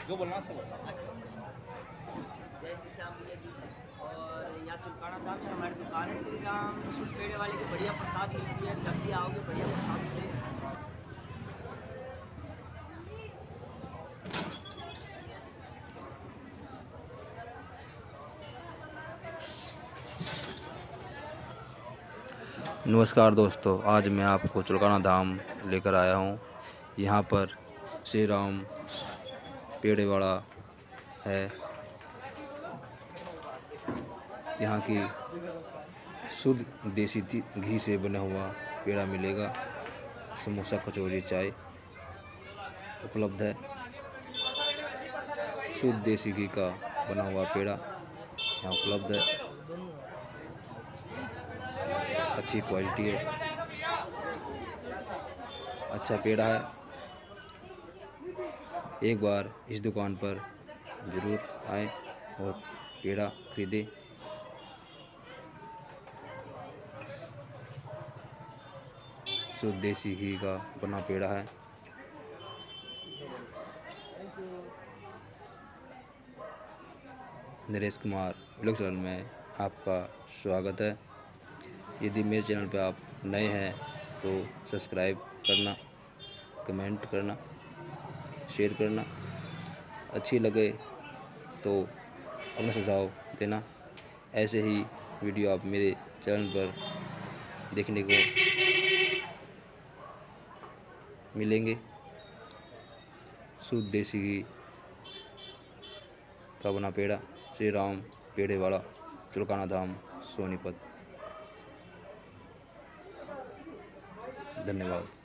जो बोलना अच्छा बोलना। अच्छा। जय श्री श्याम भैया जी। और यहाँ चुलकाना धाम में हमारी दुकान है श्री राम शुद्ध पेड़े वाले की बढ़िया प्रसाद मिलती है। जब भी आओगे बढ़िया प्रसाद मिलेगा। नमस्कार दोस्तों, आज मैं आपको चुलकाना धाम लेकर आया हूँ। यहाँ पर श्री राम पेड़े वाला है। यहाँ की शुद्ध देसी घी से बना हुआ पेड़ा मिलेगा। समोसा, कचौरी, चाय उपलब्ध है। शुद्ध देसी घी का बना हुआ पेड़ा यहाँ उपलब्ध है। अच्छी क्वालिटी है, अच्छा पेड़ा है। एक बार इस दुकान पर ज़रूर आएं और पेड़ा खरीदें। शुद्ध देसी घी का बना पेड़ा है। नरेश कुमार व्लॉग चैनल में आपका स्वागत है। यदि मेरे चैनल पर आप नए हैं तो सब्सक्राइब करना, कमेंट करना, शेयर करना। अच्छी लगे तो अपना सुझाव देना। ऐसे ही वीडियो आप मेरे चैनल पर देखने को मिलेंगे। शुद्ध देसी घी का बना पेड़ा श्री राम पेड़े वाला, चुलकाना धाम, सोनीपत। धन्यवाद।